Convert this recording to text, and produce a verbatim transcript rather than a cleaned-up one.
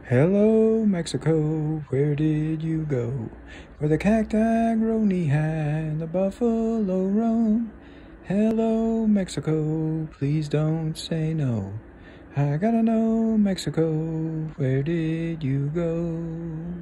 Hello, Mexico, where did you go? Where the cacti grow knee-high and the buffalo roam? Hello, Mexico, please don't say no. I gotta know, Mexico, where did you go?